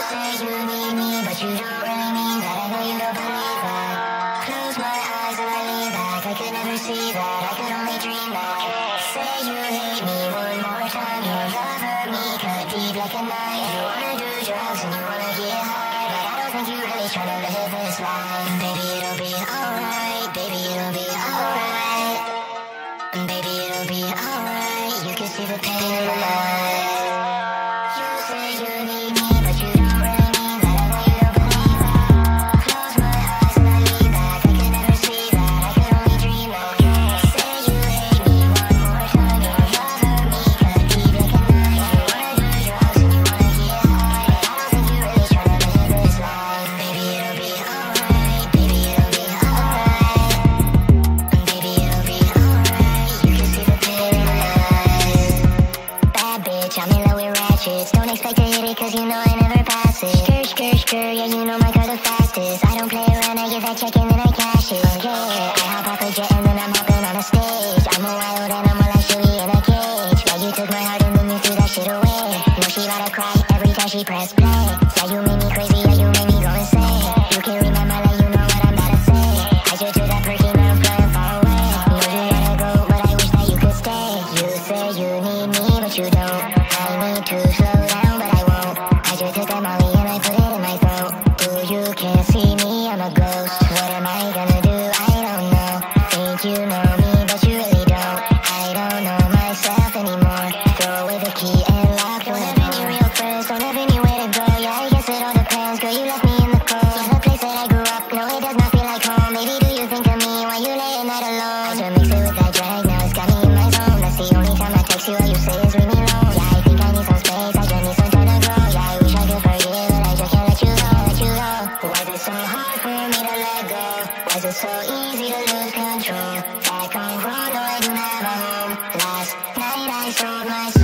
say you need me, but you don't really mean that. I know you don't believe that. Close my eyes and I lean back. I could never see that, I could only dream that. Say you hate me one more time. Your love hurt me, cut deep like a knife. You wanna do drugs and you wanna get high, but I don't think you really tryna live this life. Baby, it'll be alright. Baby, it'll be alright. Baby, it'll be alright. You can see the pain in my eyes. You say you need me, but you don't really mean that. I know you don't believe that. Close my eyes and I lean back. I could never see that, I could only dream that. Say you hate me one more time. Your love hurt me, cut deep like a knife. You wanna do drugs and you wanna get high, but I don't think you really tryna live this life. Baby, it'll be alright. Baby, it'll be alright. Baby, it'll be alright. You can see the pain in my eyes. Bad bitch, I'm in love with ratchets. Don't expect to hit it cause you know I never pass it. Skirt, yeah, you know my car the fastest. I don't play around, I get that check and then I cash it. Oh yeah, I hop off a jet and then I'm hopping on a stage. I'm a wild animal like Chewie in a cage. Yeah, you took my heart and then you threw that shit away. Know she about to cry every time she press play. Yeah, you made me crazy, yeah, you made me go insane. You can read my mind like you know what I'm about to say. I just took that perky, now I'm flying far away. Know you gotta go, but I wish that you could stay. You say you need me, but you don't. I need to slow down, but I won't. I just took that molly and I put it in my throat. Ooh, you can't see me, I'm a ghost. What am I gonna do? I don't know. Think you know me, but you really don't. I don't know myself anymore. Throw away the key and lock the door. Don't have any real friends, don't have anywhere to go. Yeah, I guess it all depends. Girl, you left me in the cold. It's the place that I grew up. No, it does not feel like home. Baby, do you think of me when you lay at night alone? I just mix it with that drag, now it's got me in my zone. That's the only time I text you, all you say is leave me alone. Yeah, I think I need some space, I just need some time to grow. Yeah, I wish I could forgive, but I just can't let you go, let you go. Why is it so hard for me to let go? Why is it so easy to lose control? Back on road, no, I do not have a home. Last night I sold my